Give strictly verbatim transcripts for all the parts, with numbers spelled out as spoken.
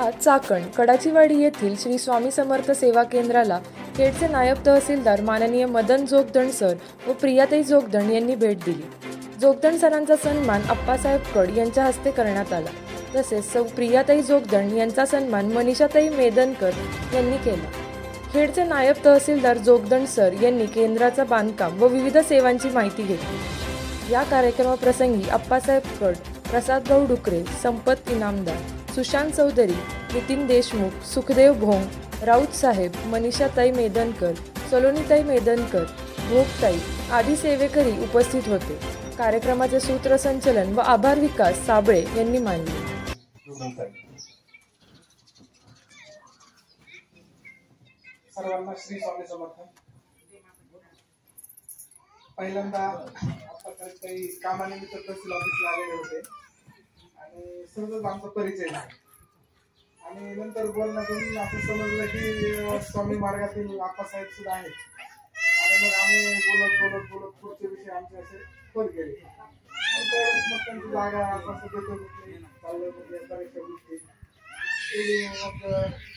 जिल्हा चाकण कडाचीवाडी येथील श्री स्वामी समर्थ सेवा केंद्राला खेडचे नायब तहसीलदार माननीय मदन जोगदंड सर व प्रियाताई जोगदंड यांनी भेट दिली। जोगदंड सरांचा सन्मान अप्पासाहेब कड यांच्या हस्ते करण्यात आला। तसेच सौ प्रियाताई जोगदंड यांचा सन्मान मनीषाताई मेदनकर यांनी केला। खेडचे नायब तहसीलदार जोगदंड सर यांनी केंद्राचा बांधकाम व विविध सेवांची माहिती घेतली। या कार्यक्रमाप्रसंगी अप्पासाहेब कड, प्रसादभाऊ डुकरे, संपत इनामदार, सुशांत चौधरी, नितीन देशमुख, सुखदेव भोंग, राऊत साहेब, मनीषाताई मेदनकर, सलोनीताई मेदनकर, भोगताई आदी सेवेकरी उपस्थित होते। कार्यक्रमाचे सूत्रसंचलन व आभार विकास साबळे यांनी मानले। सर्वांना श्री स्वामी समर्थ। पहिल्यांदा आपण काही कामानिमित्त तहसील ऑफिसला आलेले होते आणि सहजच आमचा परिचय झाला आणि नंतर बोलण्यातून असं समजलं की स्वामी मार्गातील आप्पासाहेब सुद्धा आहेत आणि मग आम्ही बोलत बोलत बोलत पुढचे विषय आमचे असे होत गेले। त्यावेळेस मग त्यांची जागा आपण सगळं चाललं म्हणजे बऱ्याचशा गोष्टी मग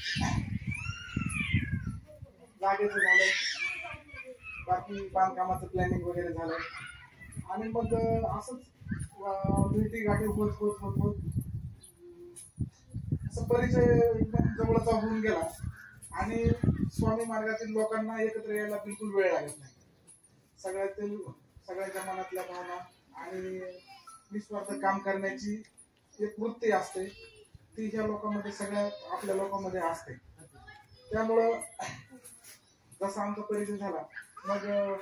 जागेचं झालं, बाकी बांधकामाचं प्लॅनिंग वगैरे झालं आणि मग असंच भेटी गाठी होत होत होत होत असं परिचय एकदम जवळचा होऊन गेला आणि स्वामी मार्गातील लोकांना एकत्र यायला बिलकुल वेळ लागत नाही। सगळ्यातील सगळ्यांच्या मनातल्या भावना आणि निस्वार्थ काम करण्याची एक वृत्ती असते ती ह्या लोकांमध्ये सगळ्या आपल्या लोकांमध्ये असते। त्यामुळं जसा आमचा परिचय झाला मग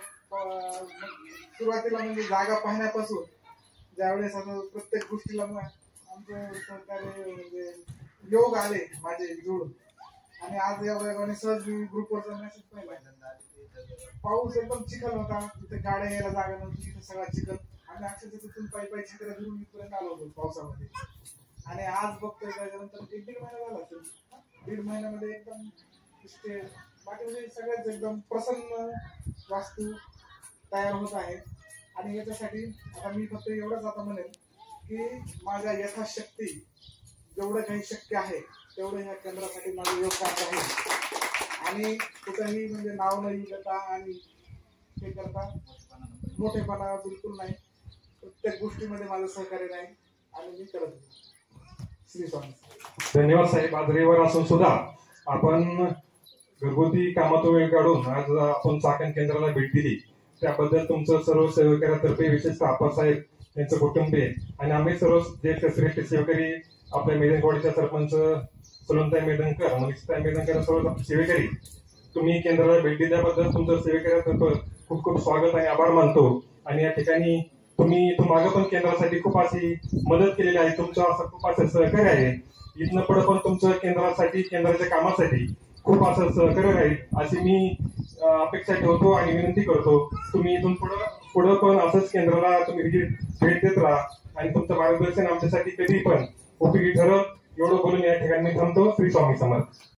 सुरुवातीला म्हणजे जागा पाहण्यापासून ज्यावेळेस आता प्रत्येक गोष्टीला आमचं सहकार्य म्हणजे योग आले माझे जोडून आणि आज या वयाने सहज ग्रुपवरचा मेसेज पाहिला। पाऊस एकदम चिखल होता, तिथे गाड्या यायला जागा नव्हती, तिथे सगळा चिखल आणि अक्षरशः तिथून पायी पायी चिखल घेऊन इथपर्यंत आलो होतो पावसामध्ये आणि आज बघतोय त्याच्यानंतर एक दीड महिना झाला असेल, दीड महिन्यामध्ये एकदम बाकी म्हणजे सगळ्याच एकदम प्रसन्न वास्तू तयार होत आहे आणि याच्यासाठी आता मी फक्त एवढंच आता म्हणेन की माझ्या यथाशक्ती जेवढं काही शक्य आहे तेवढं ह्या केंद्रासाठी माझं योगदान आहे आणि कुठंही म्हणजे नाव न येता आणि हे करता मोठेपणा बिलकुल नाही, प्रत्येक गोष्टीमध्ये माझं सहकार्य नाही आणि मी करत। श्री स्वामी। धन्यवाद साहेब। आज रविवार असून सुद्धा आपण घरगुती कामातून वेळ काढून आज आपण चाकण केंद्राला भेट दिली त्याबद्दल तुमचं सर्व सेवकऱ्यातर्फे विशेषतः आप्पासाहेब यांचं कुटुंबीय आणि आम्ही सर्व ज्येष्ठ श्रेष्ठ सेवकरी आपल्या मेदनवाडीच्या सरपंच सलोनीताई मेदनकर, मनीषाताई मेदनकर सर्व सेवेकरी तुम्ही केंद्राला भेट दिल्याबद्दल तुमचं सेवेकऱ्यातर्फे खूप खूप स्वागत आणि आभार मानतो। आणि या ठिकाणी तुम्ही इथून मागे पण केंद्रासाठी खूप अशी मदत केलेली आहे, तुमचं असं खूप असं सहकार्य आहे। इथनं पुढे पण तुमचं केंद्रासाठी केंद्राच्या कामासाठी खूप असं सहकार्य राहील अशी मी अपेक्षा ठेवतो आणि विनंती करतो। तुम्ही इथून पुढं पुढं पण असंच केंद्राला तुम्ही भेट देत राहा आणि तुमचं मार्गदर्शन आमच्यासाठी कधी पण उपयोगी ठरत एवढं बोलून या ठिकाणी मी थांबतो। श्री स्वामी समर्थ।